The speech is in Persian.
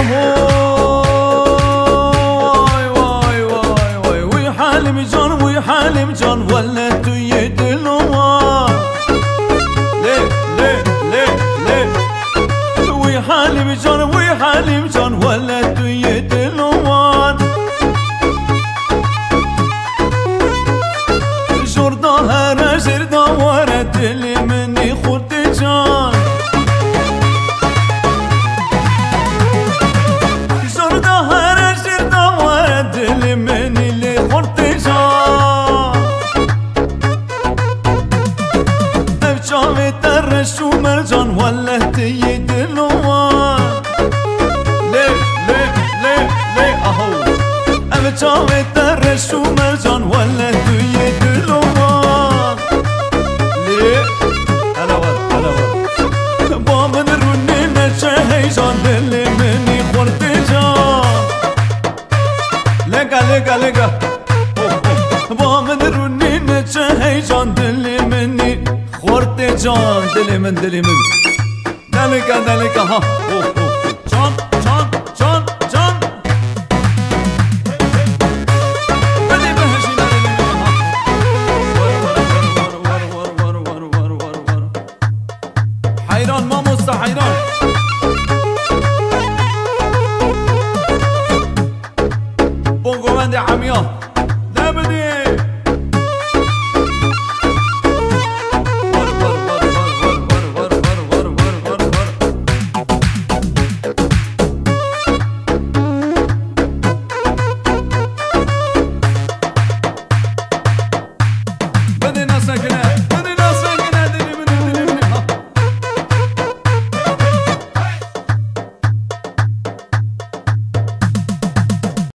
وای وای وای وای وی حالم جان وی حالم جان ولا توی دلوان لی لی لی لی وی حالم جان ولا توی دلوان جردا هر جردا ورا دل منی خورد جان جردا هر جردا ورا دل منی لی خورد جان افجاوی در شومر جان ولا توی دلوان لی لی لی لی اهو افجاوی در شومر جان ولا توی دلوان لی هلا ور هلا ور با من رونی نچه هیجان دل منی خورد جان لگا لگا لگا با من رونی نچه هیجان دل منی خورد جان دل من دلگا دلگا ها جان جان جان جان بلی بهشی دلگا ها حیران ما مستا حیران بونگو بند حمیا